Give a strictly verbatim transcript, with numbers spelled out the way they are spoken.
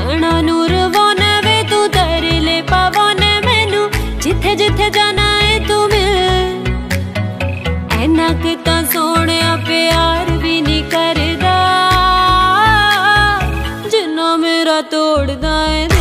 नैना नूर वाने वे तू तेरे ले पावाने मैनू जिथे जिथे जाना है तू मिल। ऐना किता सोने प्यार भी नहीं करदा जिन्ना मेरा तोड़दा है।